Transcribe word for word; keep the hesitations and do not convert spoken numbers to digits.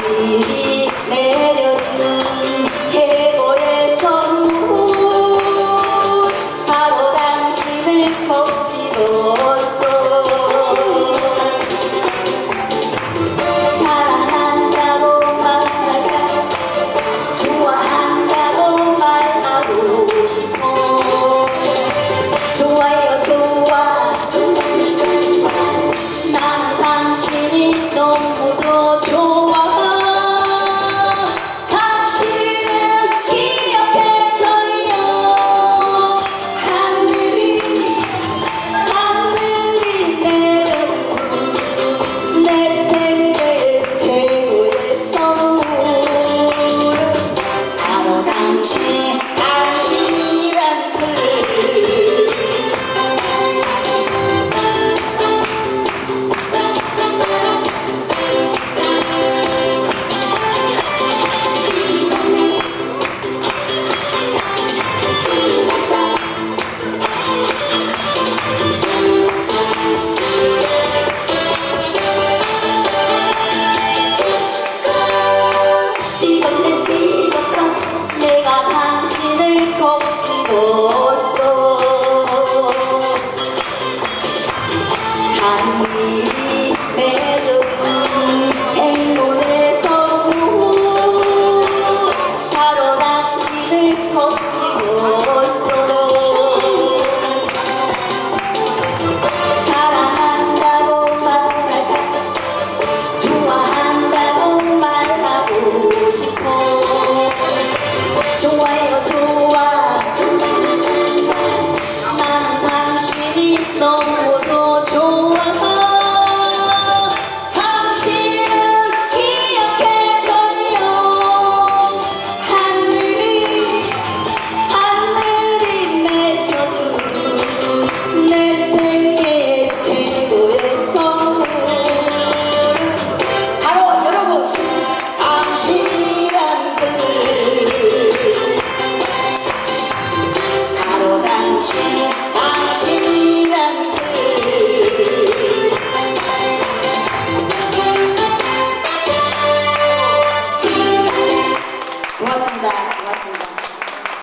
하늘이 내려주는 최고의 선물 바로 당신을 걷지었어. 사랑한다고 말하자 좋아한다고 말하고 싶어. 좋아요 좋아 좋아요 좋아 나는 당신이 너무도 좋아. 당신은 기억해줘요. 하늘이 하늘이 내려준 내 생애의 최고의 선물은 바로 당신 당신이란 글. 찍었네 찍었어 내가 당신을 걷기었어. 하늘이 맺어준 행운의 선물 바로 당신을 걷기었어. 사랑한다고 말하자 좋아한다고 말하고 싶어. 좋아요 좋아 좋아요 좋아 나는 당신이 너무도 좋아. 당신은 기억해줘요. 하늘이 하늘이 맺어준 내 생애의 최고의 선물은 바로 여러분 당신이란 글. 바로 당신 당신이란 글. 고맙습니다. 고맙습니다.